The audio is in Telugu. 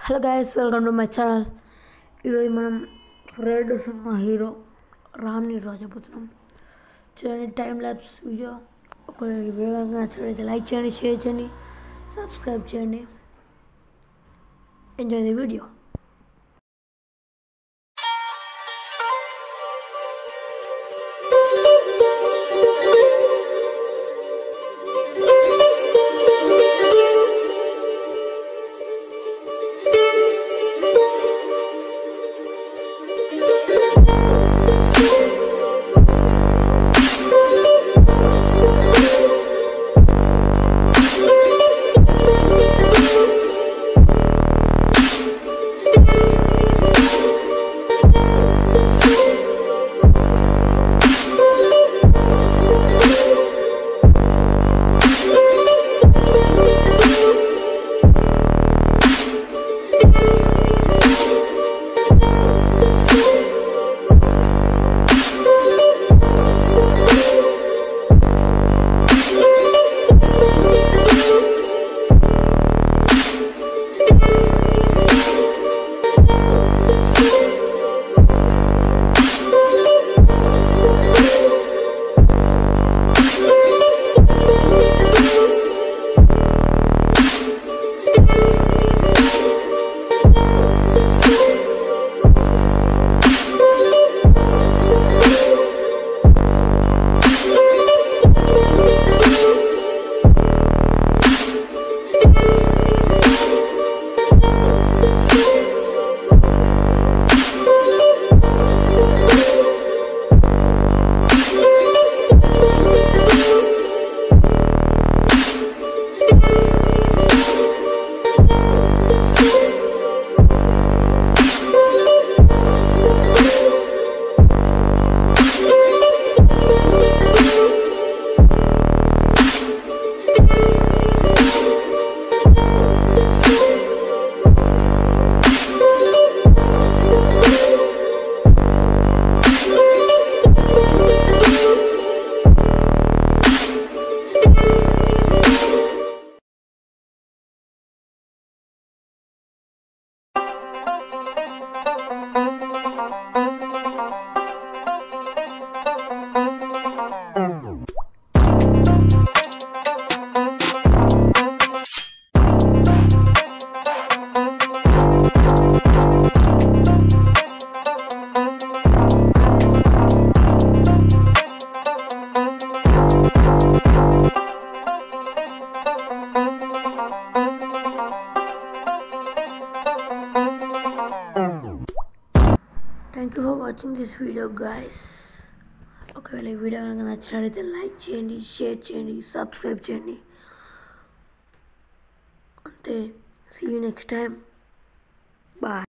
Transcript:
Hello guys, welcome to my channel. ఈరోజు మనం రెడ్ సినిమా హీరో రామ్ని రాజపోతున్నాం. చూడండి, టైం ల్యాప్స్ వీడియో. ఒక వీడియో నచ్చినట్లయితే లైక్ చేయండి, షేర్ చేయండి, సబ్స్క్రైబ్ చేయండి. Enjoy the video. Thank you for watching this video, guys. ఒకవేళ ఈ వీడియో కనుక నచ్చినట్లయితే లైక్ చేయండి, షేర్ చేయండి, సబ్స్క్రైబ్ చేయండి. అంతే. See you next time. Bye.